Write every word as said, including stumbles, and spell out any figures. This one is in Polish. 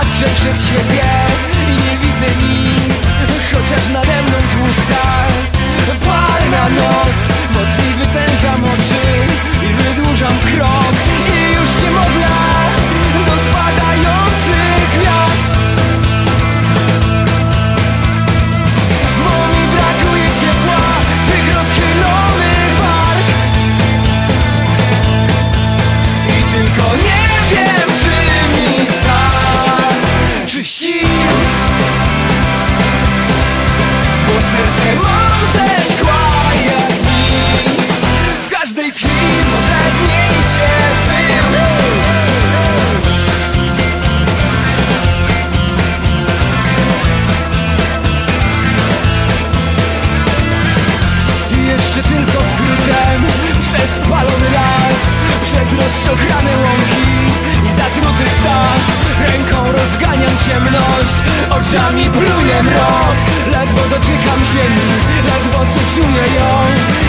Patrzę przed siebie i nie widzę nic, chociaż nade mną tłusta palna noc. Mocniej wytężam oczy i wydłużam krok i już się modlę do spadających gwiazd, bo mi brakuje ciepła twych rozchylonych warg. I tylko nie wiem, czy mi starczy sił, bo serce mam ze szkła jak nic. W każdej z chwil może zmienić się pył. I jeszcze tylko skrótem przez spalony las, przez rozczochrane łąki i zatruty staw. Ręką rozganiam ciemność, oczami pluję mrok. Ledwo dotykam ziemi, ledwo co czuję ją.